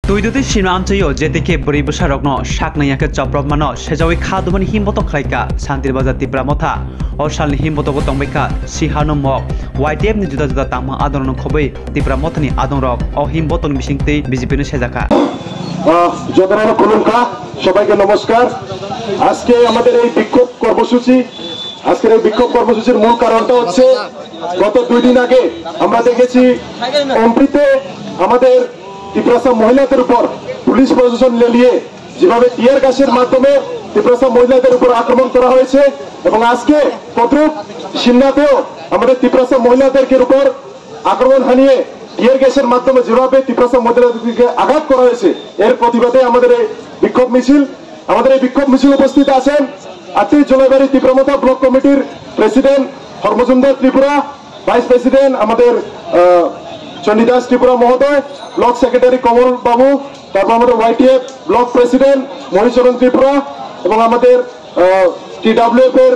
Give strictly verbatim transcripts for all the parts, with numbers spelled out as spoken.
Tuiduti Shinantayo, Jetike Bribusha Rogno, Shaknayaka Chapromano, Shajawi Kadumani Himboto Kraika, Santirbaza Tipramota, or Shali Himboto Tomeka, Shihano Mo, Why Dem Juda Tama Adon Kobe, Tipramotani Adon Rock, or Himboton Mishinte, Bizipino Shazaka. Jodana Kulunka, Shabaka Namaskar, Aske Amadere Bikop Korbosuchi, Aske Bikop Korbosuchi, Mulkaranto, গত দুই দিন আগে আমরা দেখেছি কমপ্লিটে আমাদের ত্রিপুরা মহিলাদের উপর police প্রশাসন লেলিয়ে যেভাবে টিয়ার গ্যাসের মাধ্যমে ত্রিপুরা মহিলাদের উপর আক্রমণ করা হয়েছে এবং আজকে কতরূপ সিমনাতেও আমাদের ত্রিপুরা মহিলাদেরকে উপর আক্রমণ হানিয়ে টিয়ার গ্যাসের মাধ্যমে যেভাবে ত্রিপুরা মহিলাদেরকে আঘাত করা হয়েছে এর প্রতিবাদে আমাদের এই বিক্ষোভ মিছিল আমাদের এই বিক্ষোভ মিছিল উপস্থিত আছেন আটই জলবায়ু ত্রিপুরা ব্লক কমিটির প্রেসিডেন্ট হরমজুমদার ত্রিপুরা ভাইস প্রেসিডেন্ট আমাদের চন্ডিদাস ত্রিপুরা মহোদয় ব্লক সেক্রেটারি কমল বাবু তারপর আমাদের YTF block president Mahicharan Tripura এবং আমাদের টিডব্লিউএফ এর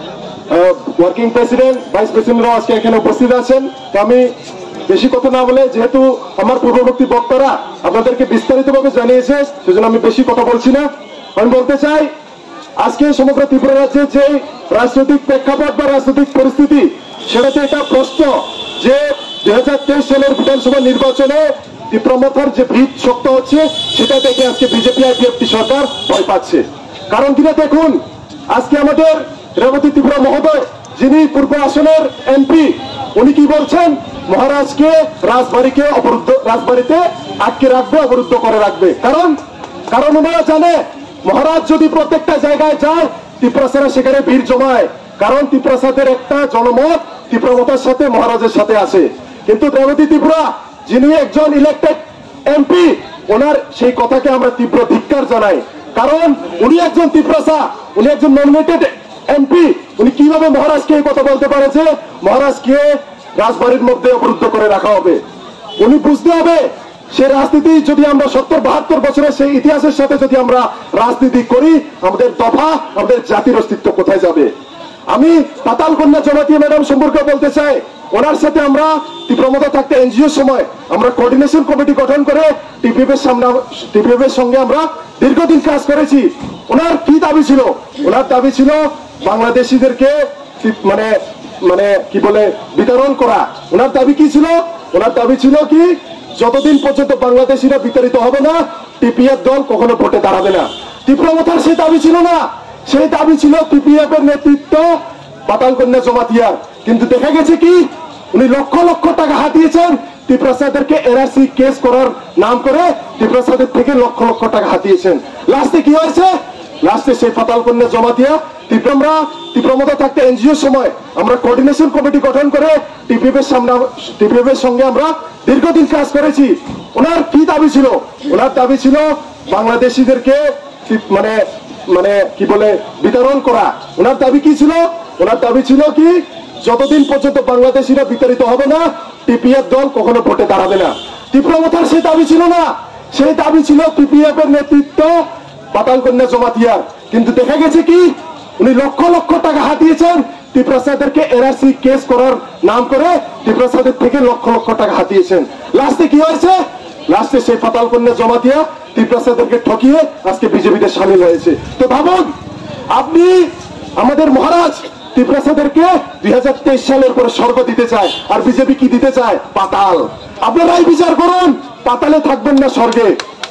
ওয়ার্কিং প্রেসিডেন্ট ভাইস প্রেসিডেন্টরাও আজকে এখানে উপস্থিত আছেন তো আমি বেশি কথা না বলে যেহেতু আমার পূর্ববর্তী বক্তারা আপনাদেরকে বিস্তারিতভাবে জানিয়েছে সেজন্য আমি বেশি কথা বলছি না আমি বলতে চাই আজকে সমগ্র ত্রিপুরা রাজ্যে যে রাজনৈতিক প্রেক্ষাপট বা রাজনৈতিক পরিস্থিতি সেটাতে এটা প্রশ্ন যে দুই হাজার তেইশ সালের বিধানসভা নির্বাচনে ত্রিপুরার যে ভিত শক্ত হচ্ছে সেটা দেখে আজকে বিজেপি আইপিএফটি সরকার ভয় পাচ্ছে কারণ কিনা দেখুন আজকে আমাদের রেবতী ত্রিপুরা মহোদয় যিনি পূর্ব আসনের এমপি উনি কি বলছেন মহারাজকে রাজবাড়িকে অবরুদ্ধ রাজবাড়িতে আটকে রাখবে অবরুদ্ধ করে রাখবে কারণ কারণ ওনারা জানে মহারাজ যদি প্রত্যেকটা জায়গায় যায় ত্রিপুরাসারা সেখানে ভিড় জমায় কারণ ত্রিপুরাসাদের একটা জনমত ত্রিপুরামতার সাথে মহারাজের সাথে আছে কিন্তু রেবতী ত্রিপুরা যিনি একজন ইলেক্টেড এমপি ওনার সেই কথাকে আমরা তীব্র ধিক্কার জানাই কারণ উনি একজন ত্রিপুরাসা উনি একজন নমিনেটেড এমপি উনি কিভাবে মহারাজকে এই কথা বলতে পারে যে মহারাজকে রাজবাড়ির মধ্যে অবরুদ্ধ করে রাখা হবে উনি বুঝতে হবে সে রাজনীতি যদি আমরা সত্তর বাহাত্তর বছরের সেই ইতিহাসের সাথে যদি আমরা রাজনীতি করি আমাদের দফা আমাদের জাতির অস্তিত্ব কোথায় যাবে আমি পাতাল কন্যা জমাতিয়া ম্যাডাম সম্পর্কে বলতে চাই ওনার সাথে আমরা ত্রিপুরা থাকতে এনজিওর সময় আমরা কোঅর্ডিনেশন কমিটি গঠন করে টিপিএফ এর সামনে টিপিএফ এর সঙ্গে আমরা দীর্ঘদিন কাজ করেছি ওনার কি দাবি ছিল ওনার দাবি ছিল বাংলাদেশিদেরকে মানে মানে কি বলে বিতরণ করা ওনার দাবি কি ছিল ওনার দাবি ছিল কি যতদিন পর্যন্ত বাংলাদেশিরা বিতাড়িত হবে না টিপিএফ দল কখনো ভোটে দাঁড়াবে না ত্রিপুরা মথার সেই দাবি ছিল না সেই দাবি ছিল টিপিএফ এর নেতৃত্ব পাতাল কন্যা জমাতিয়ার কিন্তু দেখা গেছে কি উনি লক্ষ লক্ষ টাকা হাতিয়েছেন ত্রিপুরাসাদেরকে এনআরসি কেস করার নাম করে ত্রিপুরাসাদের থেকে লক্ষ লক্ষ টাকা হাতিয়েছেন লাস্টে কি হয়েছে লাস্টে সেই পাতাল কন্যা জমাতিয়া ত্রিপুরা ত্রিপুরা থাকতে এনজিওর সময় আমরা কোঅর্ডিনেশন কমিটি গঠন করে টিপিএফ এর সামনে টিপিএফ এর সঙ্গে আমরা দীর্ঘদিন কাজ করেছি ওনার কি দাবি ছিল ওনার দাবি ছিল বাংলাদেশিদেরকে মানে মানে কি বলে বিতরণ করা ওনার দাবি কি ছিল ওনার দাবি ছিল কি যতদিন পর্যন্ত বাংলাদেশিরা বিতাড়িত হবে না টিপিএফ দল কখনো ভোটে দাঁড়াবে না ত্রিপুরা মথার সেই দাবি ছিল না সেই দাবি ছিল টিপিএফ এর নেতৃত্ব পাতাল কন্যা জমাতিয়ার কিন্তু দেখা গেছে কি উনি লক্ষ লক্ষ টাকা হাতিয়েছেন ত্রিপুরাসাদেরকে এনআরসি কেস করার নাম করে ত্রিপুরাসাদের থেকে লক্ষ লক্ষ টাকা হাতিয়েছেন লাস্টে কি হয়েছে লাস্টে সেই পাতাল কন্যা জমাতিয়া ত্রিপুরাসাদেরকে ঠকিয়ে আজকে বিজেপিতে সামিল হয়েছে তো ভাবুন আপনি আমাদের মহারাজ ত্রিপুরাসাদেরকে দুই হাজার তেইশ সালের পরে স্বর্গ দিতে চায় আর বিজেপি কি দিতে চায় পাতাল আপনারাই বিচার করুন পাতালে থাকবেন না স্বর্গে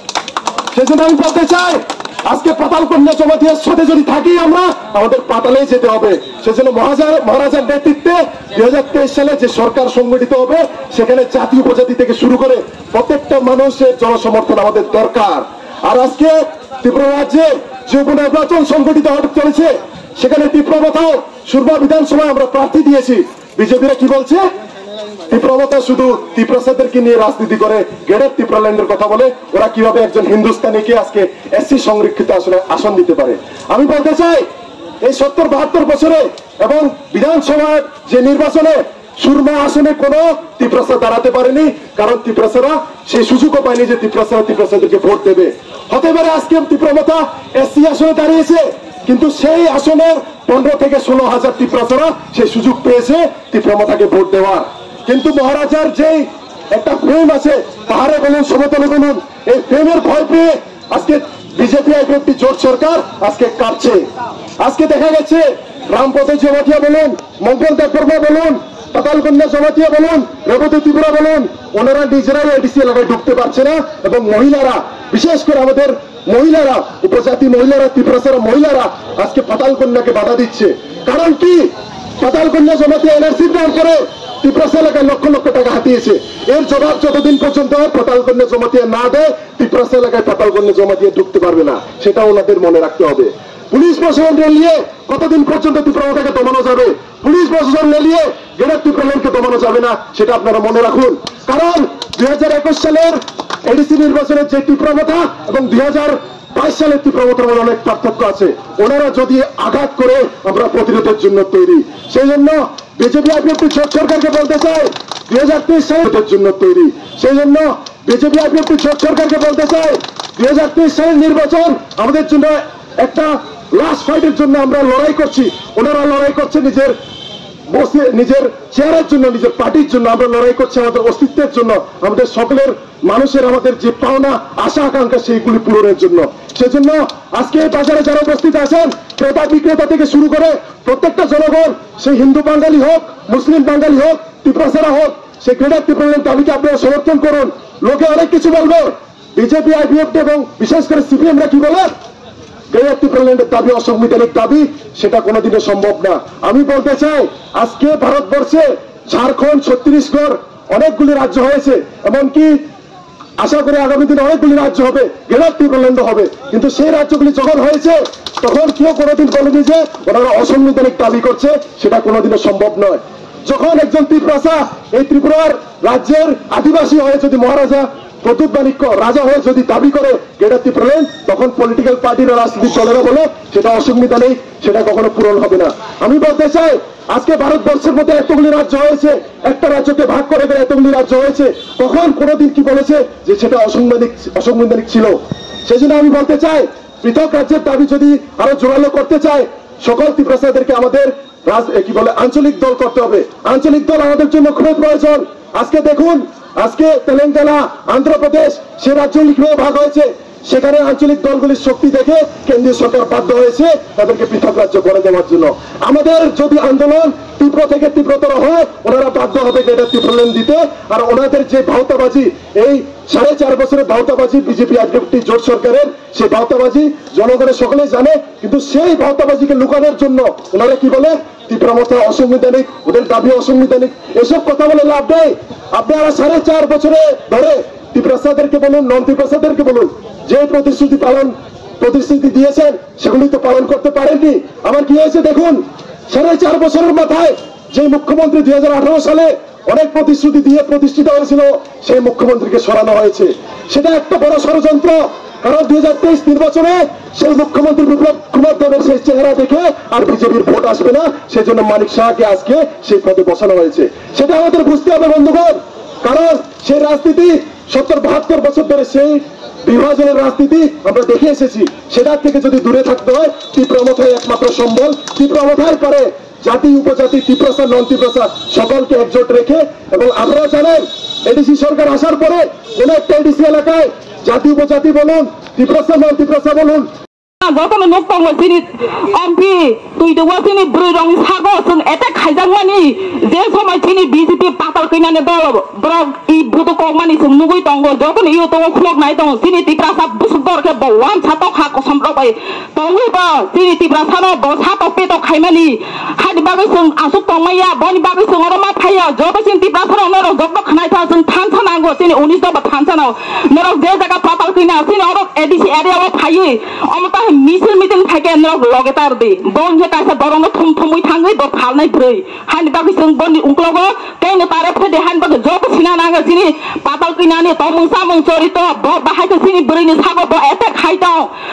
সেজন্য আমি বলতে চাই আজকে পাতাল কন্যা জমাতিয়ার সাথে যদি থাকি আমরা আমাদের পাতালে যেতে হবে সেজন্য মহারাজার মহারাজার নেতৃত্বে দুই হাজার তেইশ সালে যে সরকার সংগঠিত হবে সেখানে জাতি উপজাতি থেকে শুরু করে প্রত্যেকটা মানুষের জনসমর্থন আমাদের দরকার আর আজকে ত্রিপুরা রাজ্যে যে উপনির্বাচন সংগঠিত হতে চলেছে সেখানে ত্রিপুরা মথাও সুরমা বিধানসভায় আমরা প্রার্থী দিয়েছি বিজেপিরা কি বলছে ত্রিপুরা মথা শুধু ত্রিপুরাসাদেরকে নিয়ে রাজনীতি করে গেটের ত্রিপুরা ল্যান্ডের কথা বলে ওরা কিভাবে একজন হিন্দুস্তানিকে আজকে এসসি সংরক্ষিত আসনে আসন দিতে পারে আমি বলতে চাই এই সত্তর বাহাত্তর বছরে এবং বিধানসভার যে নির্বাচনে সুরমা আসনে কোন ত্রিপুরাসা দাঁড়াতে পারেনি কারণ ত্রিপুরাসারা সেই সুযোগও পায়নি যে ত্রিপুরাসারা ত্রিপুরাসাদেরকে ভোট দেবে হতে পারে আজকে ত্রিপুরা মথা এসসি আসনে দাঁড়িয়েছে কিন্তু সেই আসনের পনেরো থেকে ষোলো হাজার ত্রিপুরাসারা সেই সুযোগ পেয়েছে ত্রিপুরা মথাকে ভোট দেওয়ার কিন্তু মহারাজার যেই একটা ফ্রেম আছে, পাহাড়ে বলুন সমতলে বলুন, এই ফ্রেমের ভয় পেয়ে আজকে বিজেপি একটি জোট সরকার আজকে কাঁপছে। আজকে দেখা গেছে রামপথে জমাতিয়া বলুন, মঙ্গল দেববর্মা বলুন, পাতালকন্যা জমাতিয়া বলুন, রেবতী ত্রিপুরা বলুন, ওনারা নিজেরাই এডিসি এলাকায় ঢুকতে পারছে না। এবং মহিলারা, বিশেষ করে আমাদের মহিলারা, উপজাতি মহিলারা, ত্রিপুরা মহিলারা আজকে পাতালকন্যাকে বাধা দিচ্ছে। কারণ কি? পাতালকন্যা জমাতিয়া এনআরসি নাম করে ত্রিপুরা এলাকায় লক্ষ লক্ষ টাকা হাতিয়েছে। এর জবাব যতদিন পর্যন্ত পাতালকন্যা জমাতিয়া না দেয়, ত্রিপুরা এলাকায় পাতালকন্যা জমাতিয়া ঢুকতে পারবে না, সেটা ওনাদের মনে রাখতে হবে। পুলিশ প্রশাসন নিয়ে কতদিন পর্যন্ত তীব্রতাকে দমানো যাবে? পুলিশ প্রশাসন নিয়ে গেরার তীব্রকে দমানো যাবে না, সেটা আপনারা মনে রাখুন। কারণ দুই হাজার একুশ সালের এডিসি নির্বাচনের যে তীব্রতা এবং দুই হাজার বাইশ সালের তীব্রতার মধ্যে অনেক পার্থক্য আছে। ওনারা যদি আঘাত করে, আমরা প্রতিরোধের জন্য তৈরি। সেই জন্য বিজেপি আইপিএফটি জোট সরকারকে বলতে চাই, দুই হাজার তেইশ সালের জন্য তৈরি। সেই জন্য বিজেপি আইপিএফটি জোট সরকারকে বলতে চাই, দুই হাজার তেইশ সালের নির্বাচন আমাদের জন্য একটা লাস্ট ফাইটের জন্য আমরা লড়াই করছি। ওনারা লড়াই করছে নিজের নিজের চেয়ারের জন্য, নিজের পার্টির জন্য। আমরা লড়াই করছি আমাদের অস্তিত্বের জন্য, আমাদের সকলের মানুষের আমাদের যে পাওনা আশা আকাঙ্ক্ষা সেইগুলি পূরণের জন্য। সেজন্য আজকে বাজারে যারা উপস্থিত আছেন, ক্রেতা বিক্রেতা থেকে শুরু করে প্রত্যেকটা জনগণ, সেই হিন্দু বাঙালি হোক, মুসলিম বাঙালি হোক, ত্রিপুরা হোক, সেই ক্রেডার ত্রিপুরার দাবিকে আপনারা সমর্থন করুন। লোকে অনেক কিছু বলবে, বিজেপি আইপিএফটি এবং বিশেষ করে সিপিএমরা কি বলে, দাবি অসাংবিধানিক দাবি, সেটা কোনোদিনও সম্ভব না। আমি বলতে চাই, আজকে ভারতবর্ষে ঝাড়খণ্ড, ছত্তিশগড় অনেকগুলি রাজ্য হয়েছে, এমনকি আশা করি আগামী দিনে অনেকগুলি রাজ্য হবে, গেরার ত্রিপুরাল্যান্ড হবে। কিন্তু সেই রাজ্যগুলি যখন হয়েছে, তখন কেউ কোনোদিন বলেনি যে ওনারা অসাংবিধানিক দাবি করছে, সেটা কোনোদিনও সম্ভব নয়। যখন একজন ত্রিপুরা এই ত্রিপুরার রাজ্যের আদিবাসী হয়ে যদি মহারাজা প্রদ্যুৎ মাণিক্য রাজা হয়ে যদি দাবি করে গেরার ত্রিপুরাল্যান্ড, তখন পলিটিক্যাল পার্টির রাজনীতি চলে না বলে সেটা অসাংবিধানিক, সেটা কখনো পূরণ হবে না। আমি বলতে চাই, আজকে ভারতবর্ষের মধ্যে এতগুলি রাজ্য হয়েছে, একটা রাজ্যকে ভাগ করে দেয় এতগুলি রাজ্য হয়েছে, তখন কোনোদিন কি বলেছে যে সেটা অসাংবিধানিক অসাংবিধানিক ছিল? সেই জন্য আমি বলতে চাই, পৃথক রাজ্যের দাবি যদি আরো জোরালো করতে চায়, সকল ত্রিপুরাদেরকে আমাদের কি বলে আঞ্চলিক দল করতে হবে। আঞ্চলিক দল আমাদের জন্য খুবই প্রয়োজন। আজকে দেখুন, আজকে তেলেঙ্গানা, আন্ধ্রপ্রদেশ, সে রাজ্যগুলি কিভাবে ভাগ হয়েছে, সেখানে আঞ্চলিক দলগুলির শক্তি দেখে কেন্দ্রীয় সরকার বাধ্য হয়েছে তাদেরকে পৃথক রাজ্য করে দেওয়ার জন্য। আমাদের যদি আন্দোলন তীব্র থেকে তীব্রতর হয়, ওনারা বাধ্য হবে এটা ত্রিপুরাল্যান্ড দিতে। আর ওনাদের যে ভাওতাবাজি, এই সাড়ে চার বছরের ভাওতাবাজি বিজেপি আইপিএফটি জোট সরকারের, সেই ভাওতাবাজি জনগণের সকলেই জানে। কিন্তু সেই ভাওতাবাজিকে লুকানোর জন্য ওনারা কি বলে, ত্রিপুরা মতো অসাংবিধানিক, ওদের দাবি অসাংবিধানিক, এসব কথা বলে লাভ নেই। আপনারা সাড়ে চার বছরে ধরে ত্রিপুরাদেরকে বলুন, নন ত্রিপুরাদেরকে বলুন, যে প্রতিশ্রুতি পালন প্রতিশ্রুতি দিয়েছেন সেগুলি তো পালন করতে পারেননি। আমার কি হয়েছে দেখুন, সাড়ে চার বছরের মাথায় যে মুখ্যমন্ত্রী দুই হাজার আঠারো সালে অনেক প্রতিশ্রুতি দিয়ে প্রতিষ্ঠিত হয়েছিল, সেই মুখ্যমন্ত্রীকে সরানো হয়েছে। সেটা একটা বড় ষড়যন্ত্র। কারণ দুই হাজার তেইশ নির্বাচনে সেই মুখ্যমন্ত্রী বিপ্লব কুমার দেবের সেই চেহারা দেখে আর বিজেপির ভোট আসবে না, সেজন্য মানিক শাহকে আজকে সেই পদে বসানো হয়েছে। সেটা আমাদের বুঝতে হবে বন্ধুগণ। কারণ সেই রাজনীতি সত্তর বাহাত্তর বছর ধরে সেই বিভাজনের রাজনীতি আমরা দেখে এসেছি। সেটার থেকে যদি দূরে থাকতে হয়, তীব্রমথাই একমাত্র সম্বল। তীব্রমথাই পারে জাতি উপজাতি, ত্রিপুরা নন ত্রিপুরা সকলকে একজোট রেখে। এবং আপনারা জানেন, এডিসি সরকার আসার পরে কোন একটা এডিসি এলাকায় জাতি উপজাতি বলুন, ত্রিপুরা নন ত্রিপুরা বলুন, যখন নকং সিনি এমপি তুই তো সিনি ব্রুই রং সাগো সুন এতে খাইজাংমানি যে সময় সিনি বিজেপি পাতাল কইনানে দল ব্রক ই বুতো কমানি সুন নুগুই তঙ্গ যখন ইউ তো খুলক নাই তঙ্গ সিনি ত্রিপুরা সাব বুসুদরকে বওয়ান ছাতো খা কসম রবাই তঙ্গই বা সিনি ত্রিপুরা সানো ব ছাতো পেতো খাইমানি হাদি বাগৈ সুন আসুক তংমাইয়া বনি বাগৈ সুন অরমা ফাইয়া যত সিনি ত্রিপুরা সানো নরক জব খানাই থা সুন থানছা নাঙ্গো সিনি উনিশ বা থানছা নাও নরক যে জায়গা পাতাল কইনা সিনি অরক এডিসি এরিয়া ফাইয়ে অমতা মিছিল মিটিং থাকে নরক লগে তার দে বন যে কাছে বরং থুম থুমই থাঙ্গই ব ফালনাই ব্রই হানি বাগৈ সুন বনি উংকলগো কেন তারে ফেদে হান বাগৈ জব সিনা নাঙ্গা সিনি পাতাল কইনানি তমং সামং চরিত ব বাহাইতে সিনি ব্রইনি সাগো ব এতে খাইতাও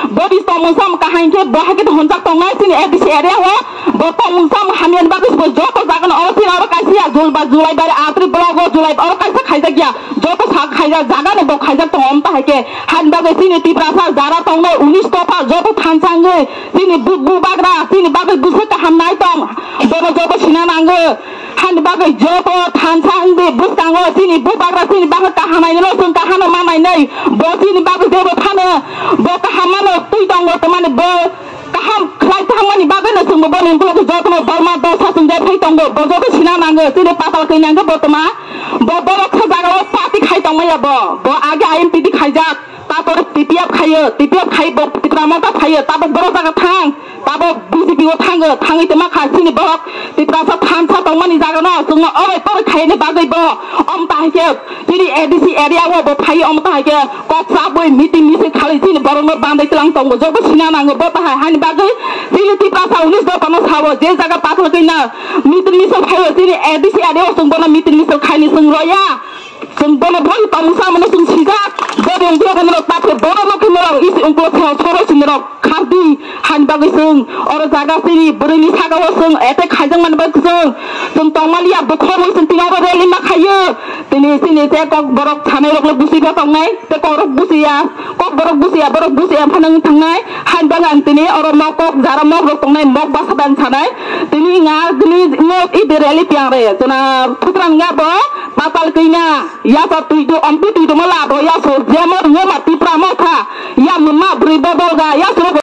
bodi tomong sam kahang ke bah ke honjak tongai sini edisi area wa bo tomong sam hamian bagus bo joto jagan oro sini oro kaisia jul ba julai bare atri blogo julai oro kaisa khaija gya joto sak khaija jaga ne bo khaija tongom ta hake han bagus sini tiprasa jara tongai unis topa joto thansange sini bu bu bagra sini bagus busa ka hamnai tong bo joto sina nange han bagus joto thansangde bustango sini bu bagra sini bagus ka hamai lo sung ka hama mamai nei bo sini bagus debo thana bo ka hamano tui tongo temane bo kaham khai thamani bagai na sung bo ning ko joto mo barma do sa sung dai phai tongo bo joto sina nange sini patal kai nange bo tama bo bo khajaga o pati khai tongo ya bo bo age aim piti khaijak তারপর TPF খাইয়ে TPF খাইব টিপ্রামতা খাইয়ে তারপর বড় জায়গা থাং তারপর BJP ও থাঙ্গো থাঙ্গিতে মা খাসিনি বক টিপ্রাসা থানসা তংমানি জায়গা ন जों ओइ पर खाइने बागैब अम ताहिके तिनि एडिसि एरिया व ब फाइ अम ताहिके कक्सा बय मिटिं मिसे खालि तिनि बरनो बांदै तलां तंगो जब सिना नांगो ब ताहाय हानि बागै तिनि टिप्रासा उन्नीस द पनो सावो जे जागा पाथल कैना मिटिं मिसे खाइयो तिनि एडिसि एरिया जों बना मिटिं मिसे खाइनि जों रया जों बना भइ तमसा मने जों सिगा बदं जोगनो ताफे बरो लखनो इस अंको छाव छरो सिनरो खारदि हानि बागै जों अर जागा सिनि बरैनि सागाव जों एते खाइजों मानबा जों जों तंमालिया बखर जों तिनाबो रेलि मा खाइयो तिनि सिनि ते कक बरक थानाय रक बुसिबा तंनाय ते करक बुसिया कक बरक बुसिया बरक बुसिया फानंग थांनाय हानि बागान तिनि अर म कक जारा म रक तंनाय मक बासादान थानाय तिनि nga तिनि नो इ रेलि प्यारे जना फुत्रान nga ब पाताल कैना या त तुइ दो अम्पि तुइ दो मला ब या सो जेमर ngo ma ti pramo kha ya mma bribo